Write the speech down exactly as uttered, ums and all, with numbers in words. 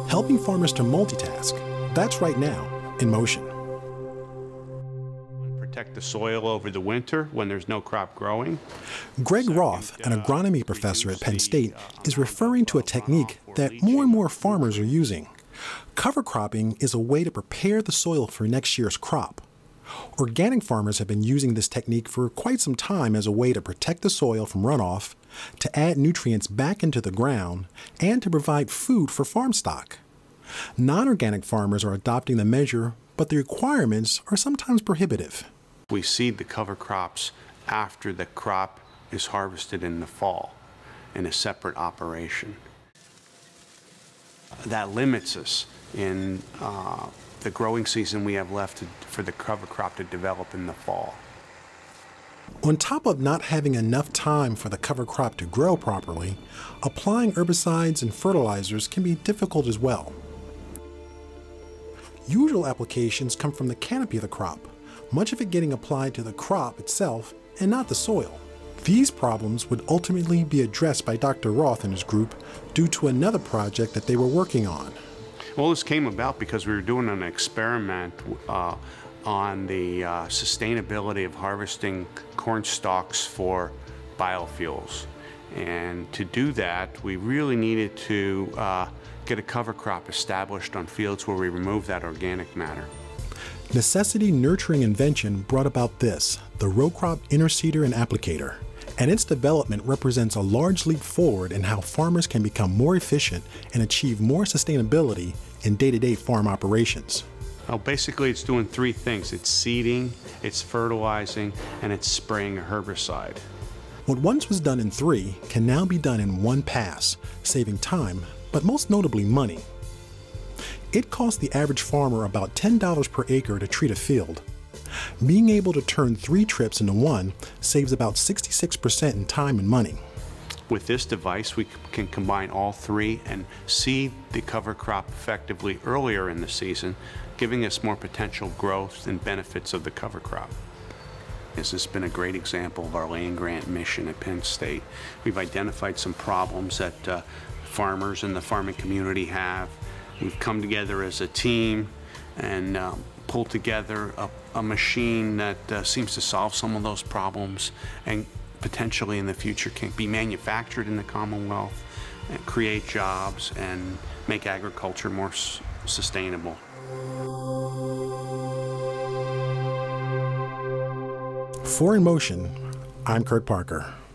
helping farmers to multitask. That's right now, in motion. Protect the soil over the winter when there's no crop growing. Greg Roth, an agronomy professor at Penn State, is referring to a technique that more and more farmers are using. Cover cropping is a way to prepare the soil for next year's crop. Organic farmers have been using this technique for quite some time as a way to protect the soil from runoff, to add nutrients back into the ground, and to provide food for farm stock. Non-organic farmers are adopting the measure, but the requirements are sometimes prohibitive. We seed the cover crops after the crop is harvested in the fall in a separate operation. That limits us in uh, the growing season we have left to, for the cover crop to develop in the fall. On top of not having enough time for the cover crop to grow properly, applying herbicides and fertilizers can be difficult as well. Usual applications come from the canopy of the crop, much of it getting applied to the crop itself and not the soil. These problems would ultimately be addressed by Doctor Roth and his group due to another project that they were working on. Well, this came about because we were doing an experiment uh, on the uh, sustainability of harvesting corn stalks for biofuels. And to do that, we really needed to uh, get a cover crop established on fields where we remove that organic matter. Necessity nurturing invention brought about this, the row crop interseeder and applicator, and its development represents a large leap forward in how farmers can become more efficient and achieve more sustainability in day-to-day farm operations. Well, basically it's doing three things. It's seeding, it's fertilizing, and it's spraying a herbicide. What once was done in three can now be done in one pass, saving time, but most notably money. It costs the average farmer about ten dollars per acre to treat a field. Being able to turn three trips into one saves about sixty-six percent in time and money. With this device, we can combine all three and seed the cover crop effectively earlier in the season, giving us more potential growth and benefits of the cover crop. This has been a great example of our land grant mission at Penn State. We've identified some problems that uh, farmers and the farming community have. We've come together as a team and uh, pulled together a, a machine that uh, seems to solve some of those problems and potentially in the future can be manufactured in the Commonwealth and create jobs and make agriculture more s sustainable. For In Motion, I'm Kurt Parker.